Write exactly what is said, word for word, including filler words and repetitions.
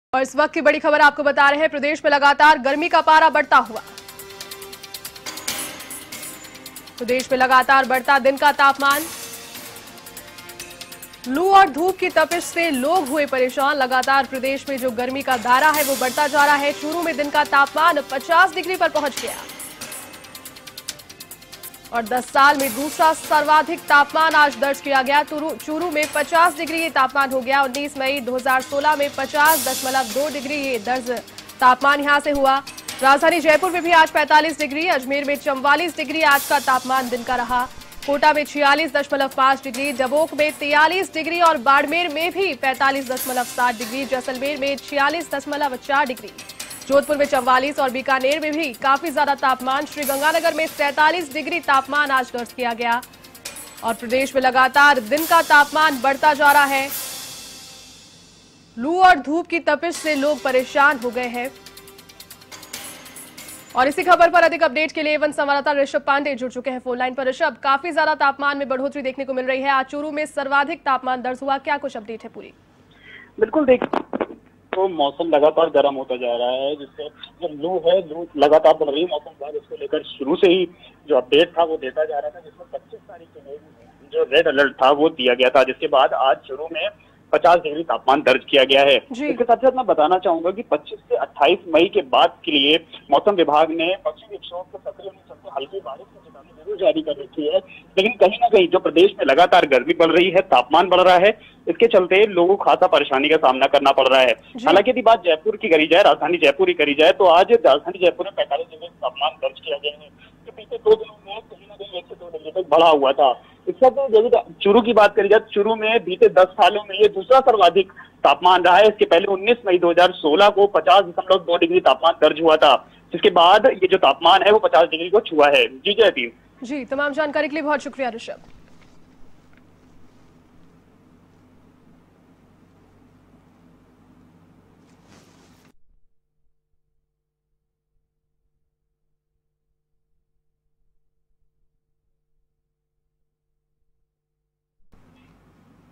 और इस वक्त की बड़ी खबर आपको बता रहे हैं, प्रदेश में लगातार गर्मी का पारा बढ़ता हुआ। प्रदेश में लगातार बढ़ता दिन का तापमान, लू और धूप की तपिश से लोग हुए परेशान। लगातार प्रदेश में जो गर्मी का दायरा है वो बढ़ता जा रहा है। चूरू में दिन का तापमान पचास डिग्री पर पहुंच गया और दस साल में दूसरा सर्वाधिक तापमान आज दर्ज किया गया। चूरू में पचास डिग्री ये तापमान हो गया। उन्नीस मई दो हज़ार सोलह में पचास दशमलव दो डिग्री ये दर्ज तापमान यहां से हुआ। राजधानी जयपुर में भी आज पैंतालीस डिग्री, अजमेर में चौवालीस डिग्री आज का तापमान दिन का रहा। कोटा में छियालीस दशमलव पांच डिग्री, डबोक में तियालीस डिग्री और बाड़मेर में भी पैंतालीस दशमलव सात डिग्री, जैसलमेर में छियालीस दशमलव चार डिग्री, जोधपुर में चौवालीस और बीकानेर में भी काफी ज्यादा तापमान। श्रीगंगानगर में सैंतालीस डिग्री तापमान आज दर्ज किया गया और प्रदेश में लगातार दिन का तापमान बढ़ता जा रहा है। लू और धूप की तपिश से लोग परेशान हो गए हैं। और इसी खबर पर अधिक अपडेट के लिए वन संवाददाता ऋषभ पांडे जुड़ चुके हैं फोन लाइन पर। ऋषभ, काफी ज्यादा तापमान में बढ़ोतरी देखने को मिल रही है। आज चूरू में सर्वाधिक तापमान दर्ज हुआ, क्या कुछ अपडेट है पूरी? बिल्कुल, देखिए तो मौसम लगातार गर्म होता जा रहा है, जिससे जो लू है लू लगातार बढ़ रही है। मौसम विभाग इसको लेकर शुरू से ही जो अपडेट था वो देता जा रहा था, जिसमें पच्चीस तारीख के जो रेड अलर्ट था वो दिया गया था, जिसके बाद आज शुरू में पचास डिग्री तापमान दर्ज किया गया है। इसके साथ साथ मैं बताना चाहूंगा कि पच्चीस से अट्ठाईस मई के बाद के लिए मौसम विभाग ने पश्चिमी विक्षोभ के सक्रिय होने चलते हल्की बारिश की चेतावनी जरूर जारी कर रखी है। लेकिन कहीं ना कहीं जो प्रदेश में लगातार गर्मी बढ़ रही है, तापमान बढ़ रहा है, इसके चलते लोगों को खासा परेशानी का सामना करना पड़ रहा है। हालांकि यदि बात जयपुर की करी जाए, राजधानी जयपुर की करी जाए, तो आज राजधानी जयपुर में पैंतालीस डिग्री तापमान दर्ज किया गया है, जो पिछले दो दिनों में कहीं ना कहीं एक से दो डिग्री तक बढ़ा हुआ था। इसके साथ चूरू की बात करी जाए, चूरू में बीते दस सालों में ये दूसरा सर्वाधिक तापमान रहा है। इसके पहले उन्नीस मई दो हज़ार सोलह को पचास दशमलव दो डिग्री तापमान दर्ज हुआ था, जिसके बाद ये जो तापमान है वो पचास डिग्री को छुआ है। जी जयती। जी, तमाम जानकारी के लिए बहुत शुक्रिया ऋषभ।